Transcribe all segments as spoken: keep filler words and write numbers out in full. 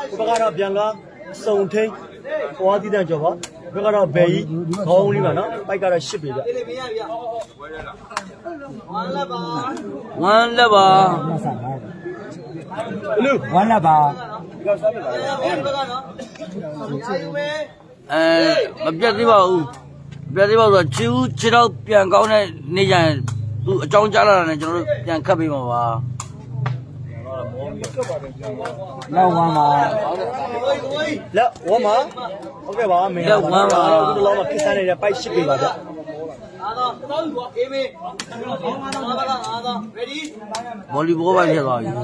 ဘက်ကတော့ပြန်လာစုံထိန်ဟောတည်တဲ့ကြောပါဘက်ကတော့ဘယ်ကြီးခေါင်းလေးပါနော်ပိုက်ကတော့ရှစ်ပြီဗျဝမ်းလက်ပါဝမ်းလက်ပါလူဝမ်းလက်ပါအဲမပြတ်သေးပါဘူးပြတ်သေးပါဆိုတော့ချီဦးခြေတော့ပြန်ကောင်းတဲ့နေကြရင်သူအကြောင်းကြားလာတာနဲ့ကျွန်တော်တို့ပြန်ခတ်ပေးမှာပါလောက်ဝမ်းပါလက်ဝမ်းပါဟုတ်ကဲ့ပါမင်းလက်ဝမ်းပါဒီလောကခစ်စားနေတဲ့ပိုက်ရှစ်ပြီပါဗျအားတော့တော့ဘောအေးမေးအားတော့ ready ဘောလီဘောပါရသွားပြီ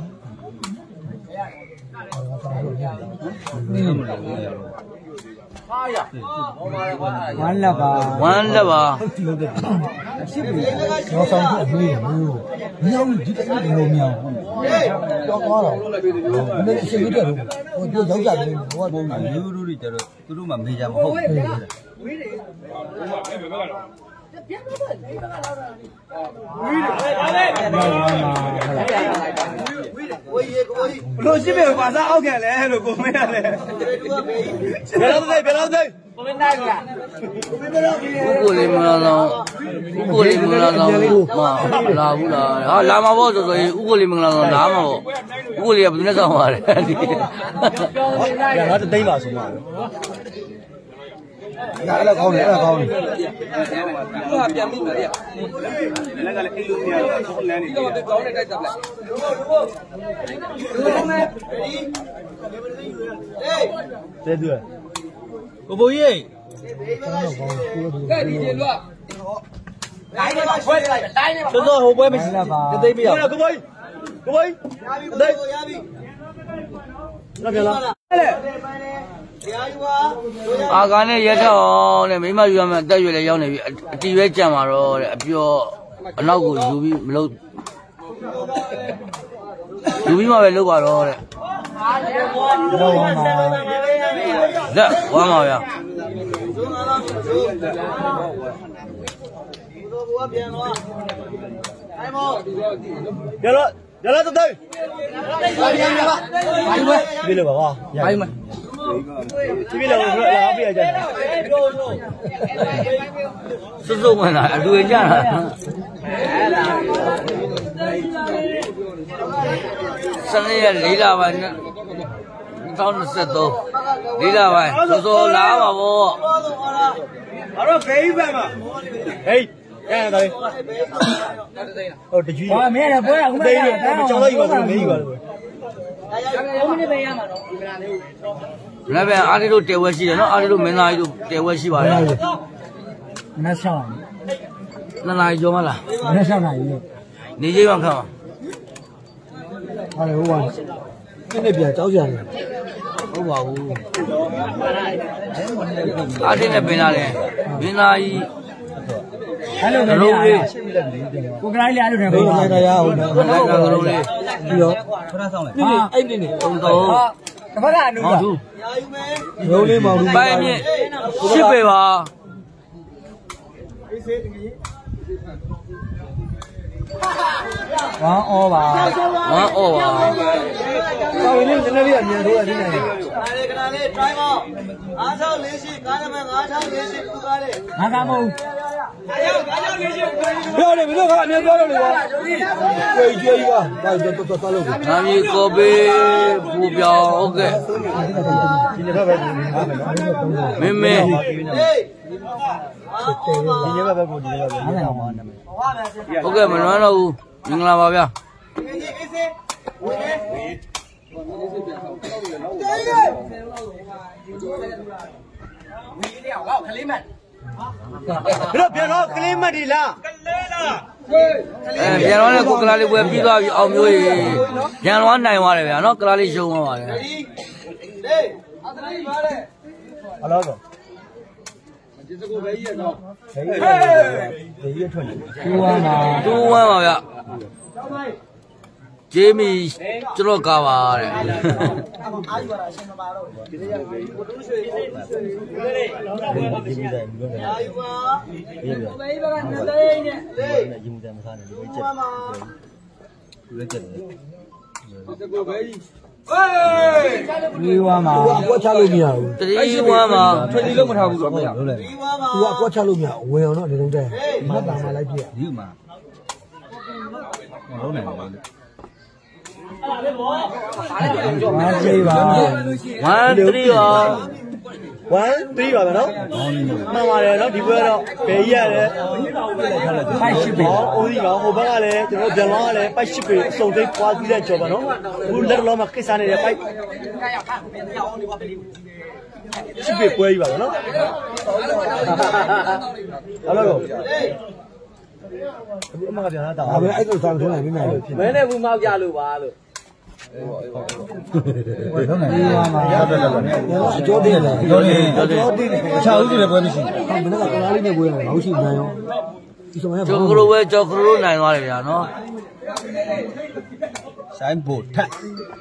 ဝမ်းလက်ပါဝမ်းလက်ပါရှစ်ပြီတော့ဆောင်ပြပြီးတယ်မြောင်းဒီတိုင်းလိုမြောင်းတော့သွားတော့မင်းအရှိကြီးတယ်ဟိုပြောရောက်ကြတယ်ဟိုကမျိုးတို့တွေကျတော့သူတို့မှမေးကြမဟုတ်ဘူးဝေးတယ်ပြန်တော့တယ်ဝေးတယ်ဝေးတယ်ဝေးရေကိုကြီးဘလို့ရှိပြီပါစားအောက်ခံလဲလို့ကိုမင်းရတယ်ဘယ်တော့သိဘယ်တော့သိကိုမင်းနိုင်လားကိုလေးမလာတော့ကိုလေးမလာတော့မလာဘူးလားဟာလာမှာပေါ့ဆိုဆိုရင်ဥကိုလေးမလာတော့လာမှာပေါ့ဥကိုလေးကဘယ်နဲ့ဆောင်ပါလဲဒီကငါတသိမ်းပါဆိုမှာအဲ့ဒါကောင်းတယ်အဲ့ဒါကောင်းတယ်သူကပြန်မိမယ်ဗျလက်ကလည်းအိတ်လို့မရတော့လမ်းနေတယ်ကောင်းတဲ့တိုက်တပ်လိုက်လူလုံးနဲ့ ready ဟေးတဲ့သူကိုဘိုးကြီးကဲဒီကျေလွတ်တိုင်းနဲ့ပါဆွဲလိုက်တိုင်းနဲ့ပါတော်တော်ဟိုပွဲမရှိလားပါသိသိပြရကိုဘိုးကြီးကိုဘိုးကြီးသိရပြီလာပြန်လာအာကာနဲ့ရက်ထောင်းနဲ့မိမယူရမယ်အသက်ရွယ်လည်းရောက်နေပြီအတီးပဲကြံပါတော့တဲ့အပြောအနောက်ကိုယူပြီးမလုပ်ယူပြီးမှပဲလုပ်ပါတော့တဲ့လက်ဝမ်းပါဗျာပြန်တော့ရလာတော့တယ်ပြန်လာပါဘာလို့လဲပြေးလို့ပါကွာဘာလို့မပြေးလို့လာပြရကြတယ်စွတ်စွတ်ဝင်လာအတူကြတာစနေရလေးလာပါနဲ့၂၀၂၃လေးလာပါစောစောလာပါဗောဘာလို့ဂိမ်းပဲမှာဟေးရတယ်ဟုတ်တကြီးဟာမင်းလည်းပွဲရခုမှရတာကြောက်လို့ယူပါဘူးမင်းယူပါလို့ဘယ်မိနစ်ပဲရမှာတော့ဒီကလာလေးကိုလည်းပဲအားလေးတို့တဲဝဲရှိတယ်နော်အားလေးတို့မင်းသားကြီးတို့တဲဝဲရှိပါတယ်နတ်ဆောင်နှစ်နာရီကျော်မလားနတ်ဆောင်နာရီနေကြီးရောက်ခါမှာဟာလေဟိုပါဒီနေ့ပြန်ကြောက်ကြတယ်ဟုတ်ပါဘူးအားလေးနဲ့ပင်လာတယ်မင်းသားကြီးအဲ့လိုမျိုးလေးကိုကရိုင်းလေးအဲ့လိုနဲ့ဘယ်လိုလဲရအောင်လဲကရိုးလေးပြီးတော့ခဏဆောင်လိုက်ဟာအဲ့ဒီနေတုံးတော့တစ်ဖက်ကအနူပါရာယူမယ်ရိုးလေးမောင်လူပိုင်းမြင့်ရှစ်ပေပါအေးစေးတကယ်ဝမ်းအောပါဝမ်းအောပါဆောင်းရင်းနည်းနည်းလေးအမြန်ထိုးရသေးတယ်ခဏလေးခဏလေး try ပါအား၆လေးရှိကားနံပါတ်၅၆လေးရှိကူကားလေးငါကမဟုတ်ပြောတယ်ဘယ်လိုကအမြဲပြောလို့လဲကွာကျွေးကျွေးပါဘာတော့တော့တော့လို့ငါမြေကော်ပေးပူပြောင်းဟုတ်ကဲ့ဒီနေ့ပဲမင်းမင်းဒီနေ့ပဲကိုဒီနေ့ပဲဟုတ်ကဲ့မနှမ်းတော့ဘူးမင်္ဂလာပါဗျာဝီးတော့ခလေးမတ်ဘယ်ပြန်တော့ကလေးမတ်ဒီလားကလေးလားအဲပြန်တော့လည်းကိုကလာလေးပွဲပြီးသွားပြီအောင်မျိုးကြီးပြန်တော့နိုင်သွားတယ်ဗျာနော်ကလာလေးရှုံးသွားပါတယ်ဟေးအသလေးပါလေဟလောတော့ဒီစကူပဲကြီးရတော့ဟေးဒီရထွက်နေတူဝမ်းပါတူဝမ်းပါဗျာဂျေမီကျွန်တော်ကားပါတဲ့အားယူပါလားရှင်မပါတော့ဒီနေ့ကိုတူးရွှေဒီနေ့အားယူပါဘယ်ဘက်ကနှစ်သိန်းနဲ့လေယူတယ်မစားနဲ့ဒီချက်ဒီလက်ချက်တယ်စကူပဲကြီးဟေး three one မှာကွက်ချလို့မရဘူး three one မှာထွေလီလုံးမထားဘူးဆိုတော့မရဘူးလေသူကကွက်ချလို့မရဝင်အောင်တော့ဒီလုံးတဲ့မတ်တာမှလိုက်ပြဒီမှာမလုံးနိုင်ဘူးလေ one three ပါ one three ပါ one three ပါနော်မှန်ပါတယ်နော်ဒီဘက်တော့ဘယ်ကြီးရတယ်ပိုက်ရှိပြီအိုးဒီကဟိုဘက်ကလည်းကျွန်တော်ပြန်လောင်းကလည်းပိုက်ရှိပြီအစုံသိပွားပြီးတဲ့ကြော်ပါနော်အခုလက်လောမှာကိစ္စနေတဲ့ပိုက်ရှိပြီပွဲကြီးပါနော်ဟုတ်လားအခုအမကပြန်လာတာဒါပဲအဲ့လိုဆောင်ထုံးနိုင်ပြီမယ်မင်းနဲ့ဘူးမောက်ကြလို့ပါလို့ဘယ်တော့လဲမှာရတော့တယ်အကျော်တင်းတယ်ကျော်တင်းကျော်တင်းအခြားဦးတွေလည်းပွဲမရှိဘူးမင်းကကလားလေးနဲ့ပွဲရတယ်ဟုတ်ရှိနိုင်ရောဒီဆောင်ရကျော်ကရိုပဲကျော်ကရိုနိုင်သွားတယ်ဗျာနော်ဆိုင်ဘိုထက်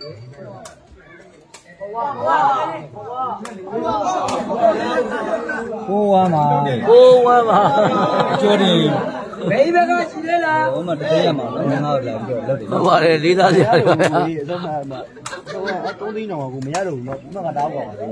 ကိုဝမ်းမှာကိုဝမ်းမှာကျော်တင်းဘယ်ဘက်ကရှိလဲလားဟိုမှာတကယ်ရမှာငါငါလာပြီးတော့လုပ်တယ်ဟုတ်ပါတယ်လေးသားစရာတွေပါဗျာဒီအဆုံးမှာဟိုကသုံးသိန်းတောင်ကိုမရတော့ဘူးเนาะဒီမှာကတောင်းပါပါလေ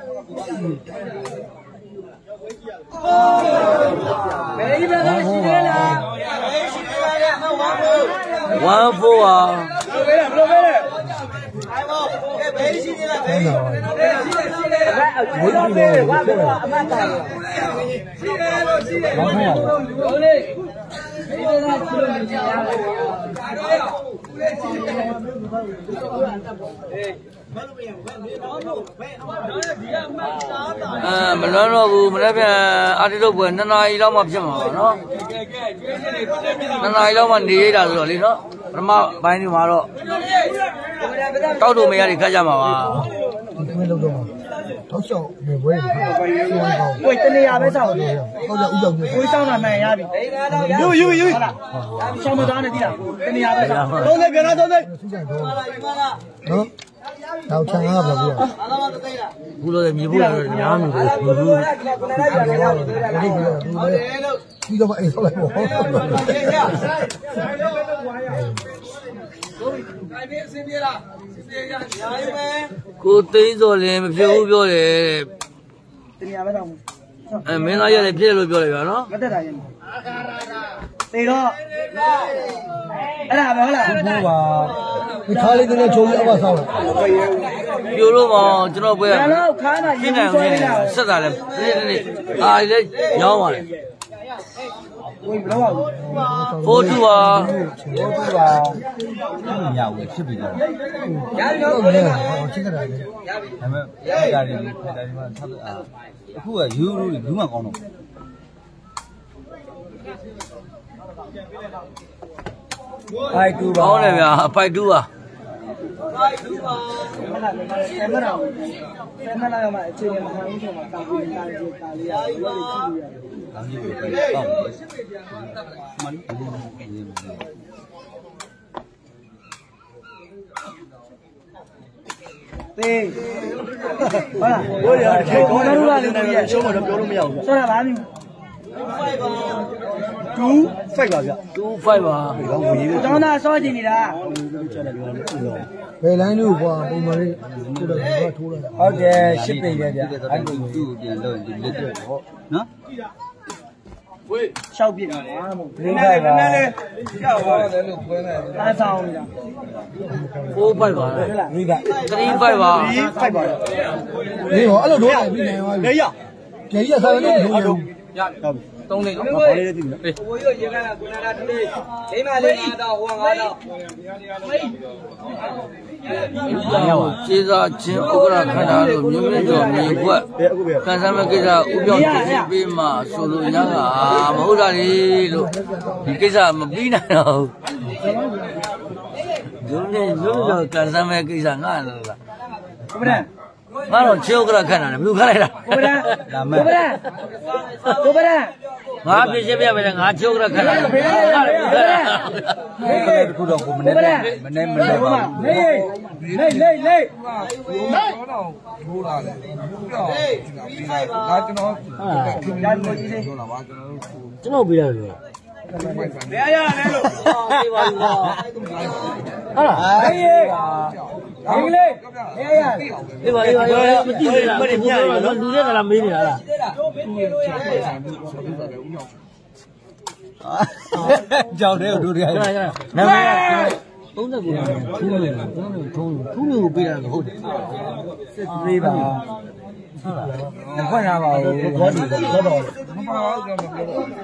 ဘယ်ဘက်ကရှိလဲလားရှိလဲလားမဝမ်းဖို့ one fourပါဘယ်လိုပဲလဲဘယ်လိုပဲလဲအိုင်မောဘယ်ရှိနေလားဘယ်ရှိနေလားဘယ်ရှိနေလဲဝမ်းဖို့အမတ်တာရှိတယ်လို့ရှိတယ်ဟုတ်ပါဘူးလေဒီလိုကချိုးလို့မရဘူး။ဒါတော့ဦးလေးချင်းတယ်။အေးဘာလို့မရဘူး။ဘယ်တော့တော့ဘယ်တော့ဒီကမှတ်တာအာမလွမ်းတော့ဘူးမလည်းပြန်အာတိတော့ပွဲနှစ်နာရီလောက်မှဖြစ်မှာပါနော်။နှစ်နာရီလောက်မှနေရတာဆိုတော့လေနော်။ပထမပိုင်းဒီမှာတော့တောက်တို့မရတွေခတ်ကြမှာပါ။ဒီမဲ့လောက်တော့ထောက်လျှောက်နေပွဲဝေးတနေရပဲစောင့်တယ်ဟုတ်ကြဥကြောင့်ဝေးစောင့်တာမှန်ရပြီယူယူယူဟုတ်လားဆောင်းမသားနဲ့တိလားတနေရပဲစောင့်သုံးသိပြန်လာသုံးသိသူကြတော့နော်တော့ချန်ကားပါဗျာဘူးလို့မြေဖို့ရတယ်ညားမျိုးဘူးဘူးဒီတော့အိမ်ဆောက်လိုက်ပေါ့ကိုသိန်းစော်လည်းမဖြစ်ဘူးပြောတယ်တနေရာပဲတော့အဲမင်းသားရတယ်ဖြစ်တယ်လို့ပြောတယ်ဗျာနော်မတက်တာရင်တေတော့အဲ့ဒါပဲဟုတ်လားဘူးပါဒီခါလေးတည်းချိုးပြီးအမဆောက်လိုက်ပြိုလို့မအောင်ကျွန်တော်ပွဲရဘယ်တော့ခါမှရင်းနေအောင်ဆက်တာလဲဒီနေ့အာလည်းရောင်းပါလေဝေးဘယ်တော့ four two ပါ four twoပါမရဘူးဖြစ်ပြီတော့ရပြီတော့ဘယ်မှာချစ်ကြတာလဲရပြီဒါပေမဲ့ဖိုက်တာတွေဖိုက်တာတွေမှာဆက်အာအခုကယူရိုတွေဘူးမှကောင်းတော့ဖိုက်twoပါကောင်းတယ်ဗျာဖိုက်twoပါဖိုက်twoပါမလားဆယ်မလားဆယ်မလားမှာအခြေအနေမှာဦးဆုံးမှာတာပြီးတာလေးတာလေးရလို့ကြည့်လို့ရတယ်ဒါမျိုးပဲတောက်မန်ဘူးသေဟုတ်လားဘိုးရခေကောင်းလို့လည်းနေရရှုံးမတော့ပြောလို့မရဘူးဆိုတော့ဗာမျိုးtwo five ပါဗျ two five ပါကျောင်းသားစောကျင်နေတာဘယ်လိုင်းလို့ကွာပုံမှန်လေးထိုးတော့ဘာထိုးလိုက်ဟုတ်တယ်ရှစ်ပိတ်ပဲဗျအဲ့လိုသူ့ပြန်လို့ဒီလက်တော့ဟောနော်ဝေးရှောက်ပြစ်တာမဟုတ်ဘူးလေးပါပါကြောက်ပါတယ်လို့ခွဲလိုက်အားဆောင်နေတာ four five ပါမိက three five ပါ three five ပါနေဟောအဲ့လိုတော့ပြီးနေသွားပြီလေရကျေကြီးစားနေလို့ရရဟုတ်ပြီသုံးလေးတော့ဘာလေးလေးသိပြီဟိုရရေကလာကုနာတာတူလေးအိမ်မလေးငါတော့ဟိုငါတော့ကျေးဇူးချင်းဥက္ကရာခန္ဓာလို့မြို့မြို့ကျော်မြေခွက်ကန်ဆမ်းမဲ့ကိစ္စဥပြောင်းကြည့်ပေးမှဆိုလို့ရတာမဟုတ်တာလေလို့ဒီကိစ္စမပြီးနိုင်တော့ဘူးဒီနေ့မြို့မြို့ကျော်ကန်ဆမ်းမဲ့ကိစ္စငါလားဘုရားငါတော့ချင်းဥက္ကရာခန္ဓာနဲ့ဘယ်လိုခလိုက်တာဘုရားဘုရားဘုရားငါပြည့်ပြပဲငါချင်းဥက္ကရာခန္ဓာနဲ့ဘယ်လိုခလိုက်လဲတခုတော့ကိုမနေ့မနေ့မနေ့ပါနေနေနေတော့ထိုးလာတယ်ပြီးတော့ငါကျွန်တော်ရန်ကိုကြီးလေးထိုးလာပါကျွန်တော်ကျွန်တော်ပြီးရတယ်လို့ဘယ်ရလဲလို့ဟုတ်ပါဘူးဟုတ်လားဟေးင်္ဂလိပ်နေရအေးပါအေးပါမကြည့်ရလားမကြည့်ရလားလူတွေကလာမေးနေတာလားကြောက်တယ်တို့တွေကနာမည်သုံးတဲ့ကိုထူးလို့ထုံးထူးလို့ပေးတာဟုတ်တယ်စစ်သေးပါဟုတ်လားမဖွင့်ရပါဘူးဘောဒီဘောတော့မပါဘူးကျွန်တော်ပြောတော့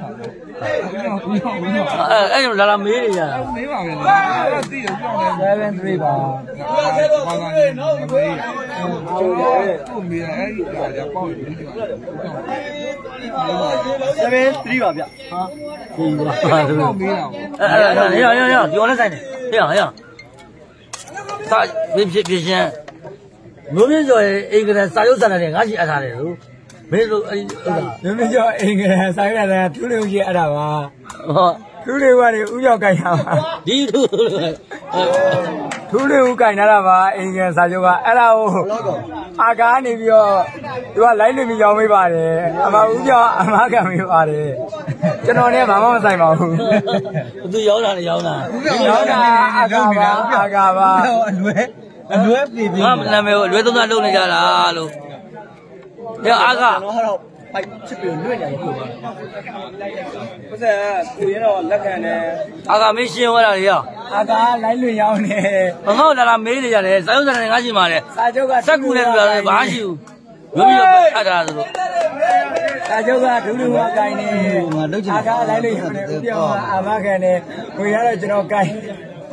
အဲအဲ့လာလာမေးနေရတာမေးပါမယ်အဲ့သိတယ်ပြောတယ် seven three ပါဘာလဲတော့ဘာလဲနော်ဒီမေးဟုတ်တယ်သူ့မေးအဲ့ဒီကြာပေါက်ပြီးပြီ seven three ပါဗျဟာဒီပါတော့မေးတာအဲ့ရရရပြောလဲဆိုင်တယ်ဟေ့ဟေ့စာပြဖြစ်ဖြစ်ချင်းမျိုးမြင့်ကျော်ရဲ့အင်္ဂလိပ်စာရုပ်စာတမ်းတွေငါရှိအပ်ထားတယ်လို့မင်းတို့အဲ့ဟုတ်လားမျိုးမြင့်ကျော်အင်္ဂလိပ်စာရုပ်စာတမ်းထူးလေးဦးကြီးအဲ့ဒါပါဟောထူးလေးဦးကနေဦးရောက်ကြိုင်တာပါဒီထူးထူးလေးဦးကြိုင်လာတာပါအင်္ဂလိပ်စာချုပ်ကအဲ့ဒါကိုအာကားနေပြီးတော့သူကလိုက်လို့ပြီးရောင်းမိပါတယ်အမဦးကျော်အမခံမိပါတယ်ကျွန်တော်လည်းဘာမှမဆိုင်ပါဘူးသူရောင်းတာလည်းရောင်းတာရောင်းတာအာကားပါအာကားပါအလွဲအလွဲပြေပြေငါနာမည်ကိုအလွဲသုံးစားလုပ်နေကြတာလို့ဒါအာကားတော့တော့ပိုက်ချစ်ပြီးလွတ်နေတယ်ကိုပါဘုရားကိုရတော့လက်ခံတယ်အာကားမင်းရှင်းသွားတာလေရောအာကားလိုက်လွတ်ရောင်းနေဘာငေါ့လာလာမေးနေကြတယ်စာရုပ်စာတမ်းငါရှိမှာလေစာချုပ်ကစက်ကူနဲ့တူတာလေဘာရှိဘူးမျိုးပြီးတော့အပ်တာဆိုလို့စာချုပ်ကဒုလူဝကိုင်းနေအာကားလိုက်လွတ်ရောင်းနေဥပြောအာမခံနေကိုရတော့ကျွန်တော်ကိုင်း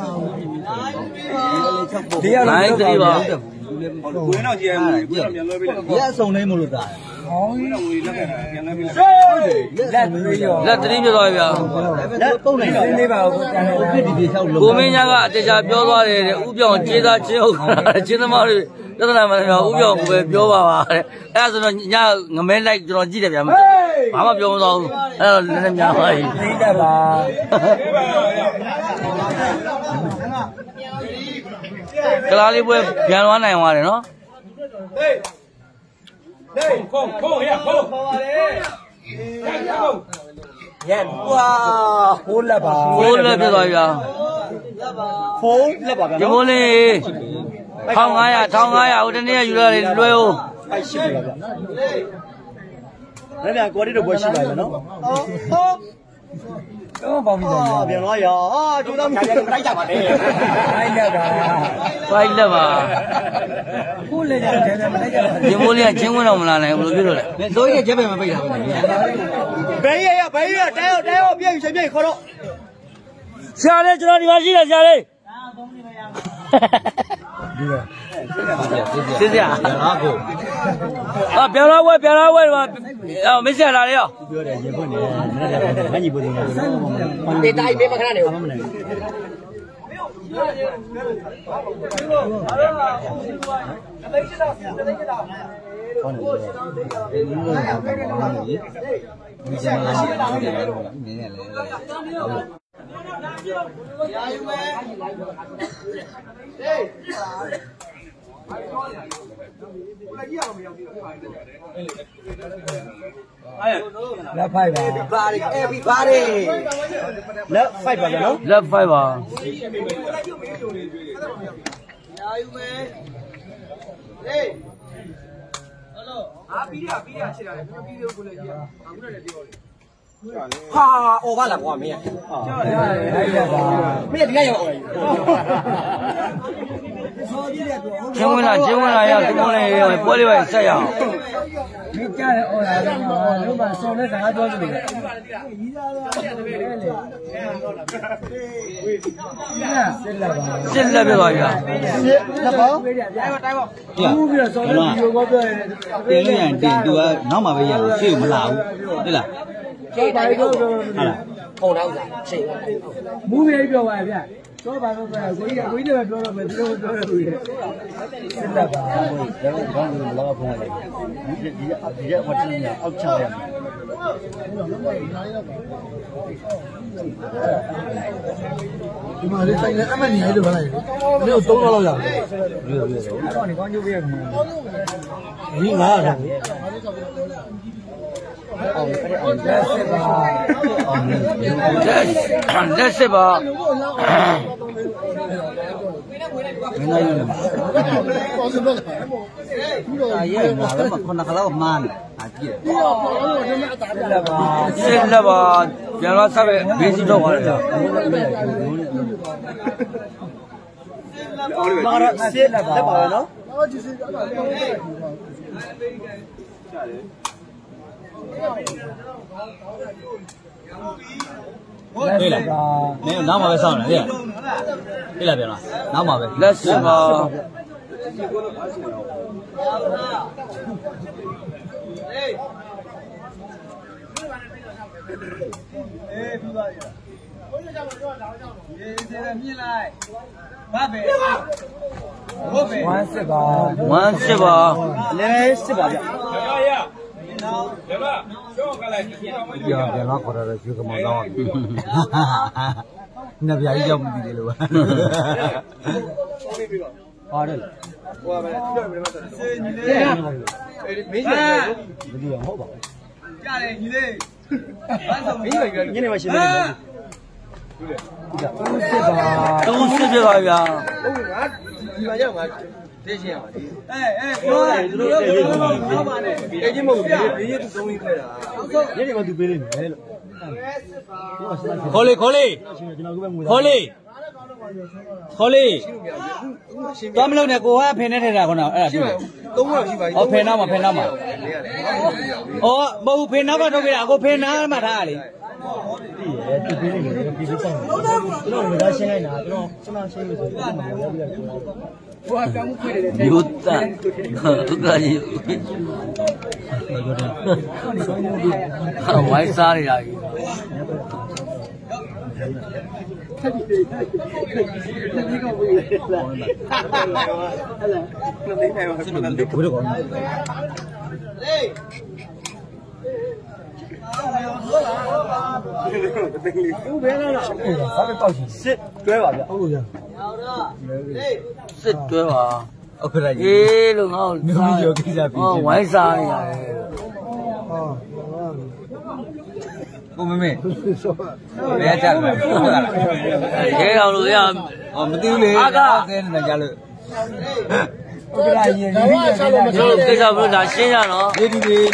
ဒီရောက်လိုက်သေးပါကိုရတော့ကြည့်ရမှာကိုရပြန်လွှဲပေးလိုက်ရက်အစုံလေးမလို့တာဟောင်းတော့ဝေးလက်ခံပြန်လွှဲပေးလိုက်လက်သေးရောလက်သေးပြသွားပြီဗျာလက်ပုံနေတော့လေးပါကိုပြန်လွှဲဖြစ်ဒီပြေလျှောက်လို့ကိုမင်းညာကအတေချာပြောသွားတယ်တဲ့ဥပြောင်းကျေးသားချင်းဟုတ်ချင်းသမားတွေသဒ္ဒနာမပြောဥပြောင်းကိုပဲပြောပါပါတဲ့အဲ့ဒါဆိုတော့ညငမဲလိုက်ကျွန်တော်ကြည့်တယ်ဗျာဘာမှပြောမသွားဘူးအဲ့တော့လည်းများပါပြီသိတတ်ပါကလားလေးပွဲပြန်သွားနိုင်သွားတယ်နော်ဟေးဟေးခုံခုံရခုံပါပါလေရဲ့ကွာဟိုးလက်ပါဟိုးလက်ပြသွားပြီဗျာဖုန်းလက်ပါဗျာဒီမိုးလေးထောင်ငါးရာထောင်ငါးရာဟိုတနေ့ယူရတယ်လွှဲဦးပိုက်ရှိပြီဗျာလည်းပြန်ကိုရီတို့ပွဲရှိပါရဲ့နော်ဟောတော့ပေါင်းပြီးတော့ပြန်သွားရဟာကျိုးသားမလိုက်ကြပါနဲ့လိုက်ရတာဖိုက်လက်ပါကိုလည်းကြတယ်မလိုက်ကြပါဒီမိုးလေးကချင်းဝင်တော့မလာနိုင်ဘူးဘယ်လိုဖြစ်လို့လဲစိုးရိမ်ချက်ပဲမပိတ်တာဘူးဘယ်ရရဘယ်ရတဲရောတဲရောပြည့်ပြည့်ပြည့်ခေါ်တော့ဆရာလေးကျွန်တော်ဒီမှာရှိတယ်ဆရာလေးဒီလိုစစ်စရာဟာကိုဟာပြန်လာဝဲပြန်လာဝဲတော့မစ္စရာလာလေရောပြောတယ်ရေဖွင့်နေတယ်မကြီးပို့နေတယ်တေးတိုင်းပေးမခဏနေဘူးလက်ဖိုက်ပါပါရီ everybody လက်ဖိုက်ပါနော်လက်ဖိုက်ပါရာယူမယ်ဟေးဟယ်လိုအာပြီးရပြီးရချစ်တာလေပြီးလို့ကိုလည်းကြည့်အခုလည်းပြောတယ်ဟာအော်ပါလားကွာမင်းอ่ะမင်းဒီကရောက်ကျင်းဝင်လာကျင်းဝင်လာရောက်ဒီမိုးလေးပွဲလေးပဲဆက်ရအောင်မင်းကြားတယ်အော်လာတော့လုံးမစုံတဲ့စကားပြောနေတယ်စစ်လက်ပြသွားပြီစစ်လက်ပေါ့တိုင်းပါတိုင်းပါဘူးပြီးတော့စုံတဲ့ဗီဒီယိုကောပြောရတယ်တင်းရန်တင်သူကနောက်မှပဲရအောင်ရှေ့မလာဘူးဟုတ်လားရှေ့တိုင်းပြောပြောဟုတ်လားပုံတော့ဥစားရှေ့မူးပြေပြောပါဗျာတော့ဘာလို့ပြောကိုကြီးကိုကြီးလည်းပြောတော့မယ်သူတို့ပြောလို့ရတယ်စစ်တပ်ပါဘယ်လိုဘာလို့လာဖုန်းလိုက်ဒီဒီဒီရဝတ်နေအောက်ချရမယ်ဒီမှာလေးဆိုင်လည်းအမှန်နေရလို့ပြောလိုက်တယ်။ဒီကိုသုံးလောက်လောက်ရတယ်။ပြီးတော့ပြီးတော့အဲ့တော့ဒီကောင်းကျိုးပေးရမှာ။ဒီငါးရတယ်။အောင်အဲ့ဒါအောင်လက်စစ်ပါအောင်လက်စစ်ပါ没那用的。哎呀，哪个嘛，看那个老慢的，啊记得。是了吧？原来上面没几多玩的。 那个是那个喏。对了，没有拿马尾上来的，对了别了，拿马尾， 那是吗？ 玩是吧？ 玩是吧？ 来是吧？ 呀，别拿过来了，就这么脏。哈哈哈！那边一点不地了吧？好的。我们这边没得。没事，没得好吧？家里你嘞？没有一个，你那边现在。都是吧？ 都是这个呀。 一般讲嘛。哎哎，我你要给我们老板的，哎，你们别别都中一块了，你这个都别人买了。 可以可以，可以，可以。咱们老呢，过海骗那天可能，哎，对。哦，骗哪嘛骗哪嘛。哦，没骗哪嘛都给他，我骗哪嘛他哩。对，别人别别别上，那我们家现在呢，这种这么现在是这么要不要？ 有赞，不可以。玩啥的呀？ 是，对吧？ 是对吧？哎，龙好，哦，玩啥的呀？ 哦。 我妹妹，别讲了，这条路呀，我们丢嘞，阿哥，在那家了。就这条路咋新上了？对对对。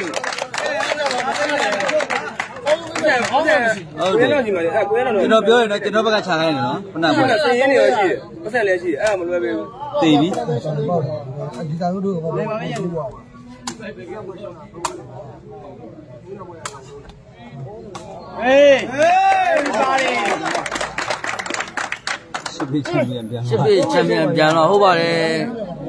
哦，今朝表演呢，今朝不敢抢开呢，不难过。 声音联系，不是联系，哎，我们那边。 对的。 哎哎，啥的？ 是被前面变了， 是被前面变了，好吧嘞。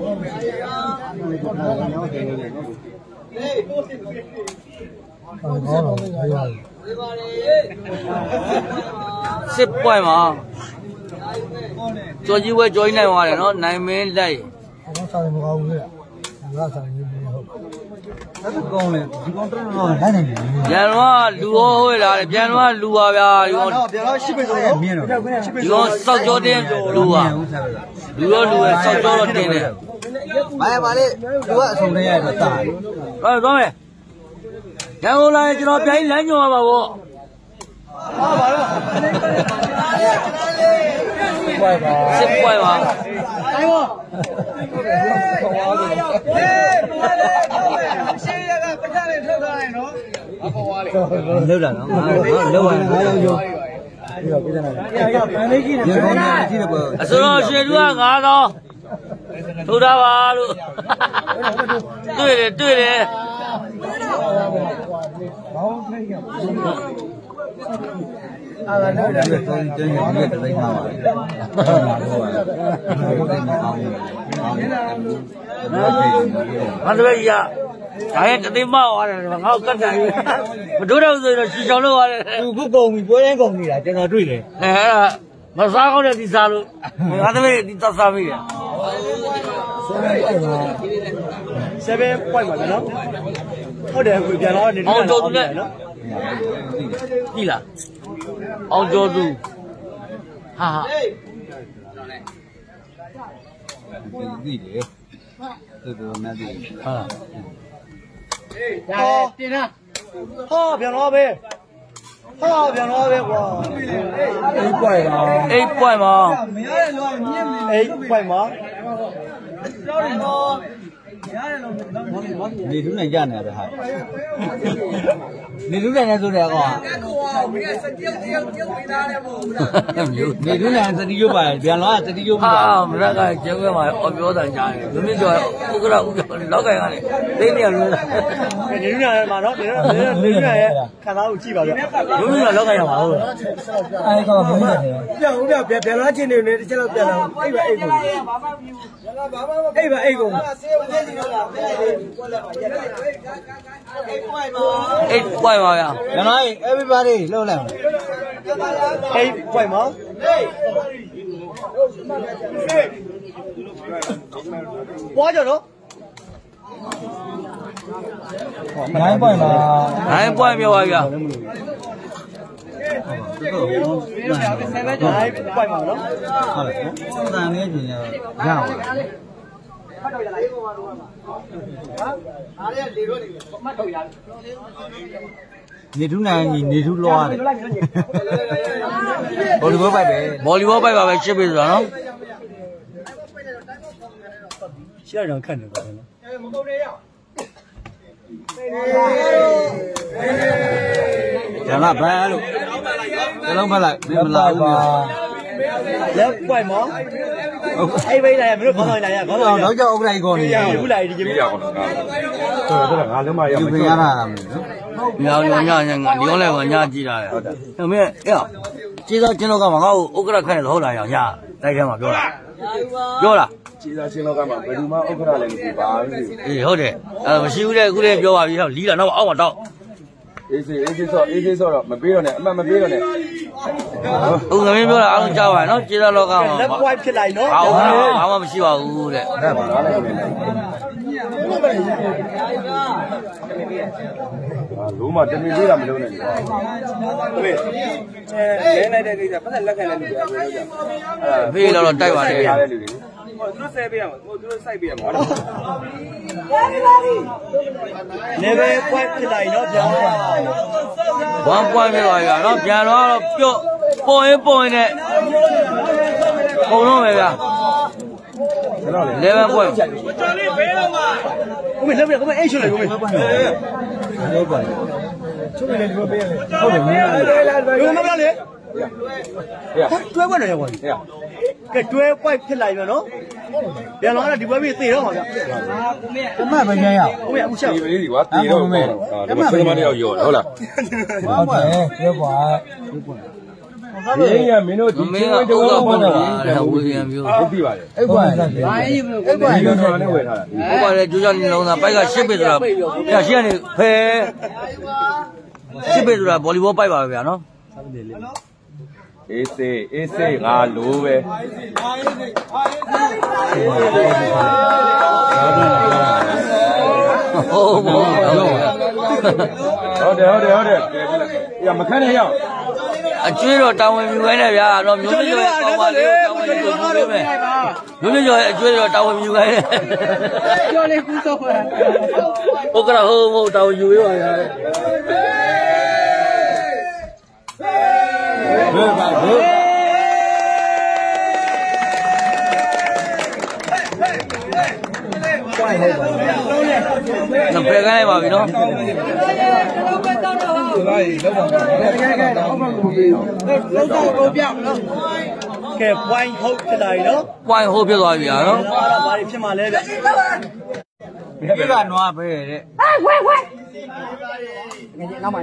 十块嘛，做几位做一年话的喏，难没来。 我啥也不搞不了，我啥也没有。那是讲嘞，是讲这个哪能的？ 变了，路好回来，变了路啊呀，用变了西北走的， 用烧焦点路啊，路啊路啊，烧焦了点的。 买嘛嘞，我从那也是大。 哎，庄伟，然后来就那变一两牛吧我。 好吧了， 十块吧， 十块嘛。 哎呦！ 六张了，六万，还有有。 是咯，学主啊，俺到，都他妈了。对的，对的。 啊，那那个真真有越得看嘛。 俺这个呀，哎，这得忙完了，我刚才我多少岁了，洗脚了完了。 不公平，不然公平了，真的对的。 哎，我啥好的第三路，俺这边第三位的。 这边怪嘛的呢？我这会变了，你这澳洲的呢？对了，澳洲的，哈哈。 对的，这个蛮对的。 啊。 好，点上。好，变了呗。好，变了呗，我。A 怪吗 ？A 怪吗 ？A 怪吗你都能干呢，这还？你都能做这个啊？你都能自己有办，别老自己有办。 啊，那个结果嘛，我表弟家的，我们叫我给他我老干啥的，对面路的。 你都能嘛？喏，你你你能看他有几个？ 我们老干啥嘛？ 哎，干嘛没得？不要不要别别乱进的，你这老别了，哎个哎个，哎个哎个。 哎，怪嘛呀？ 原来 everybody 漏了。哎，怪吗？我叫做。哪一怪嘛？ 哪一怪没有呀？ 哪一怪嘛？喏。好嘞，三年前呀，两万。你出来，你你出来的。我这个拜拜， 毛里包拜拜吃辈子了。 现在人看这个呢。讲了白了，这老板来，你们来吧。แล้วปล่อยหมอไอ้ไว้ไหนไม่รู้ขอหน่อยไหนอ่ะขอหน่อยเราจะเอาอะไรก่อนเนี่ยผู้ใดดีไม่อยากก่อนครับตัวตัวงานแล้วมายังไม่ရတာလားညောင်ညောင်ညညညောင်းလဲကညကြည့်တာလေဟုတ်မင်းအေးကျေးဇူးချင်းတော့ကမှာငါ့ကိုဥက္ကဋ္ဌခန့်တယ်ဟုတ်လားရောင်ညတိုက်ခဲမှာပြောလားပြောလားကျေးဇူးချင်းတော့ကမှာဘယ်သူမှဥက္ကဋ္ဌလည်းမရှိပါဘူးအေးဟုတ်တယ်အဲမရှိဘူးတဲ့အခုလည်းပြောပါပြီဟောလီးတာတော့အောက်မှာတော့အေးစေးအေးစေးဆော့အေးစေးဆော့တော့မပေးတော့နဲ့အမှတ်မပေးတော့နဲ့ဟုတ်ကဲ့ပြောတာအားလုံးကြားပါနော်ကျေးဇူးလောကမှာလက်ပွိုက်ဖြစ်လိုက်နော်ဘာမှမရှိပါဘူးတဲ့အဲ့ဒါပါလားလုံးမတမင်သေးတာမလုံးနဲ့လေဟုတ်ပြီအဲလဲလိုက်တဲ့ကိစ္စပတ်သက်လက်ခံတဲ့လူတွေအပြောကြအဲဖေးတော့တိုက်ပါလေရတဲ့လူတွေဟိုသူတို့ဆဲပေးရမှာဟိုသူတို့စိုက်ပေးရမှာဟုတ်လားလေပဲပွိုက်ဖြစ်လိုက်နော်ပြန်ဝမ်းပွိုင်းပြပါဗျာနော်ပြန်တော့ပြုတ်ပေါ်ရင်ပေါ်ရင်နဲ့ပုံတော့ပဲဗျာလေပဲပွိုင်းကျော်လေးဘေးတော့မှာကိုမင်းလက်ပြကိုမင်းအိတ်ချွတ်လိုက်ကိုမင်းဟုတ်ပါဘူးချုပ်နေတယ်ဒီလိုပေးရလေဟုတ်တယ်မင်းဒီမမလေတွဲွက်နေရောကွာကဲတွဲပွိုက်ဖြစ်လိုက်ပြီနော်ပြန်တော့ဒီဘက်ပြီးသေတော့မှာဗျာကိုမင်းအမပဲပြန်ရကိုမင်းအခုချက်ဒီလေးဒီကွာတေတော့ပေါ့ဒီမှာစကမတယောက်ရောဟုတ်လားဟုတ်တယ်ပြောပါမင်းကမင်းတို့ဒီမင်းကဥစ္စာပေါ်တာဝေရံမျိုးဟုတ်ပြီပါလေအဲ့ကွာအဲ့ကွာဒီတော့လည်းဝယ်ထားတာဟုတ်ပါလေကြိုးကြနေလုံးသားပိုက်ကရှစ်ပေဆိုတာပြရှင်းနေဖဲရှစ်ပေဆိုတာဗော်လီဘောပိုက်ပါပဲဗျာနော်အေးစေးအေးစေးငါလိုပဲဟုတ်ပါဘူးဟုတ်တယ်ဟုတ်တယ်ဟုတ်တယ်ရမခန့်နဲ့ရအောင်အကျွေးတော့တာဝန်ယူခိုင်းတယ်ဗျာတော့မျိုးမျိုးကျော်ကောင်းပါလေတာဝန်ယူလို့ယူပေးမယ်မျိုးမျိုးကျော်အကျွေးတော့တာဝန်ယူခိုင်းတယ်ကျော်လေးကူးတော့ပါဥက္ကဋ္ဌဟုတ်ဟုတ်တာဝန်ယူပေးပါဗျာဘယ်ပါဘယ်ပွိုင်းဟုတ်ပါဘူးနဖယ်ခိုင်းပါပြီနော်ဒီလိုက်လောက်ပါလောက်တော့ကိုပြောင်းနော်ကဲ point ဟုတ်ဖြစ်လာပြီနော် point ဟုတ်ဖြစ်သွားပြီอ่ะနော်ဘာလာဘာဖြစ်မှာလဲဗျဒီကနွားပဲတဲ့ခွဲခွဲငါနောက်မှ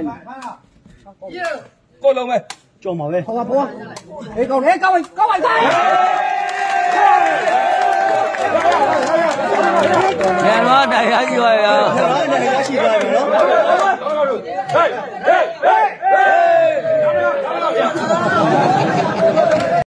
ကိုလုံးပဲကြော်မှာပဲဟောပါဘောဟေးကောင်းဟေးကောင်းကောင်းပါဆိုင်ညတော့တရားကြီးပါဗျာ